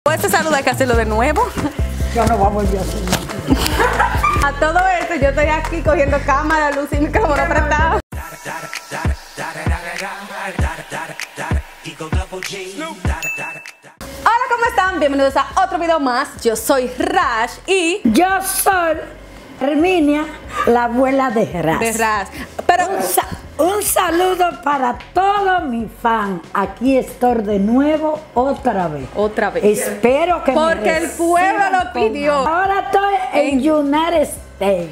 Este saludo hay que hacerlo de nuevo. Yo no voy a volver a hacer nada. A todo esto yo estoy aquí cogiendo cámara, luz y micrófono prestado. Hola, ¿cómo están? Bienvenidos a otro video más. Yo soy Rash y... Yo soy Herminia, la abuela de Ras. de Ras. Pero... Un saludo para todos mis fans. Aquí estoy de nuevo otra vez. Otra vez. Espero que porque me el pueblo lo pidió. Ahora estoy en United States.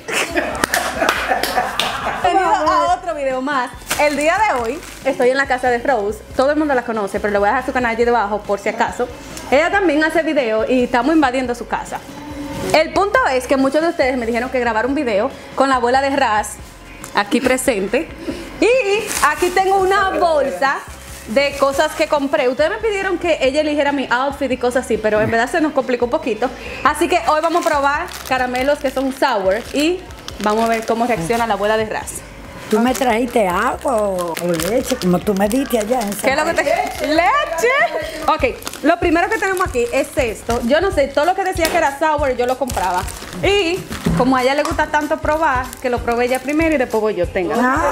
Bienvenido a otro video más. El día de hoy estoy en la casa de Rose. Todo el mundo la conoce, pero le voy a dejar su canal allí debajo por si acaso. Ella también hace videos y estamos invadiendo su casa. El punto es que muchos de ustedes me dijeron que grabar un video con la abuela de Ras aquí presente. Y aquí tengo una bolsa de cosas que compré. Ustedes me pidieron que ella eligiera mi outfit y cosas así, pero en verdad se nos complicó un poquito. Así que hoy vamos a probar caramelos que son sour y vamos a ver cómo reacciona la abuela de Ras. ¿Tú me trajiste agua o leche, como tú me diste allá en ¿Qué es lo que te... ¡Leche! Ok, lo primero que tenemos aquí es esto. Yo no sé, todo lo que decía que era sour yo lo compraba. Y como a ella le gusta tanto probar, que lo probé ella primero y después voy yo. Tenga. Ah.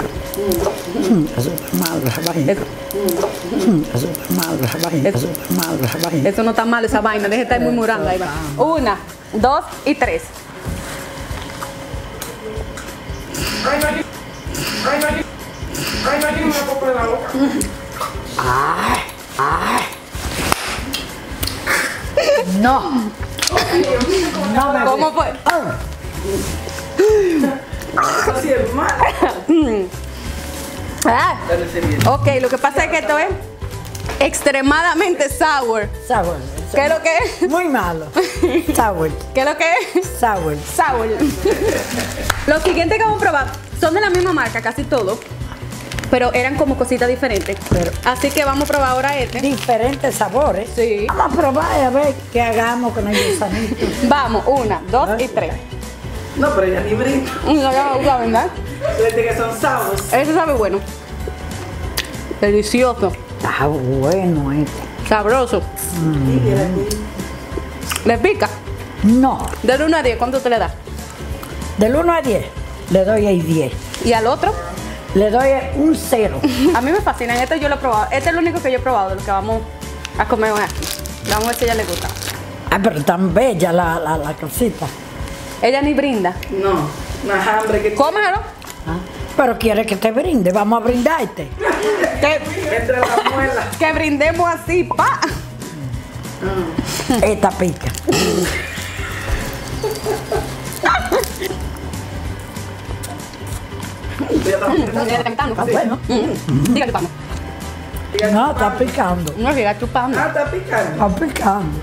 Eso no está mal, esa vaina. Deje de estar murmurando. Ahí va. 1, 2 y 3. Ay, ay. No. No me ¿Cómo fue? Ah, ok, lo que pasa es que esto es extremadamente sour. Sour. ¿Qué es lo que es? Muy malo. Sour. ¿Qué es lo que es? Sour. Sour. Los siguientes que vamos a probar son de la misma marca, casi todos, pero eran como cositas diferentes. Así que vamos a probar ahora este. Diferentes sabores. Sí. Vamos a probar y a ver qué hagamos con el gusanito. Vamos, 1, 2 y 3. No, pero ella ni brinda. No, ya, ¿verdad? Desde que son sábados. Ese sabe bueno. Delicioso. Está bueno este. Sabroso. ¿Le pica? No. Del 1 a 10, ¿cuánto te le das? Del 1 a 10 le doy el 10. ¿Y al otro? Le doy un 0. A mí me fascinan. Este yo lo he probado. Este es el único que yo he probado de los que vamos a comer hoy aquí. Vamos a ver si a ella le gusta. Ah, pero tan bella la cosita. Ella ni brinda. No, más hambre que Cómelo. Ah, pero quiere que te brinde, vamos a brindarte. entre las muelas. Que brindemos así, pa. Esta pica. Está bueno. Diga chupando. No, está picando. No diga chupando. Ah, está picando. Está picando.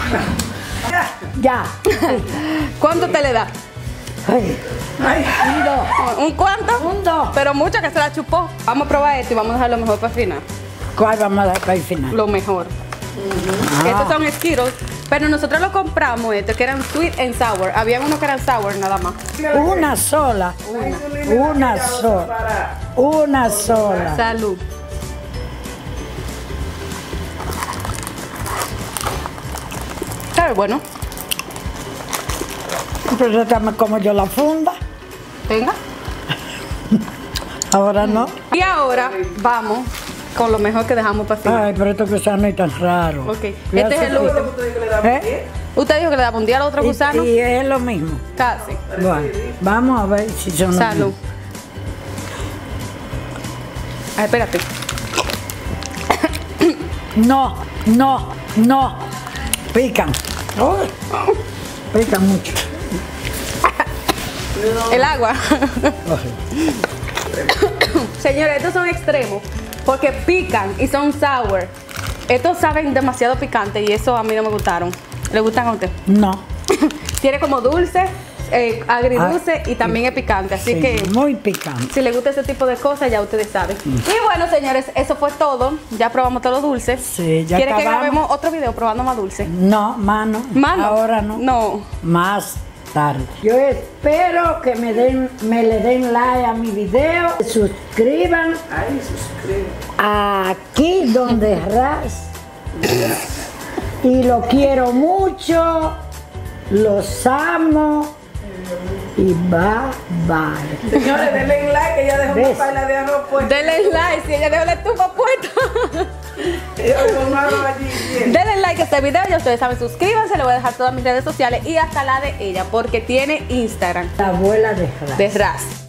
Ya. ¿Cuánto te le da? Ay, Ay, un 2. ¿Un cuánto? Un 2. Pero mucho que se la chupó. Vamos a probar esto y vamos a dejar lo mejor para el final. ¿Cuál vamos a dar para el final? Lo mejor. Estos son Skittles, pero nosotros lo compramos que eran sweet and sour. Habían unos que eran sour nada más. Una sola. Una sola. Una sola. Salud. Sabe bueno. Pero dame como yo la funda. Venga. Ahora no. Y ahora vamos con lo mejor que dejamos para el final. Ay, pero esto que no es tan raro. Ok, este es el último. usted dijo que le daba ¿Eh? Usted dijo que le daba un día al otro gusano. Y es lo mismo. Casi. Bueno, vamos a ver si son los Salud. mismos. Ay, espérate. No, no, no. Pican. Uy, pican mucho. El agua. Señores, estos son extremos porque pican y son sour. Estos saben demasiado picante y eso a mí no me gustaron. ¿Le gustan a usted? No. Tiene como dulce, agridulce y también es picante. Así Sí, que muy picante. si les gusta ese tipo de cosas, ya ustedes saben. Y bueno, señores, eso fue todo. Ya probamos todos los dulces. Sí, ya ¿Quiere que acabamos. grabemos otro video probando más dulces? No, mano. ¿Mano? Ahora no. No. Más tarde. Yo espero que me le den like a mi video, se suscriban Ay, suscribe. aquí donde Ras Y lo quiero mucho, los amo y bye bye. Señores, denle like que ella dejó una ¿Ves? paila de arroz puesta. Denle like si ella dejó la estufa puesta. Yo con arroz allí bien. Denle like a este video, ya ustedes saben, suscríbanse, le voy a dejar todas mis redes sociales y hasta la de ella, porque tiene Instagram La abuela de Ras. de Ras.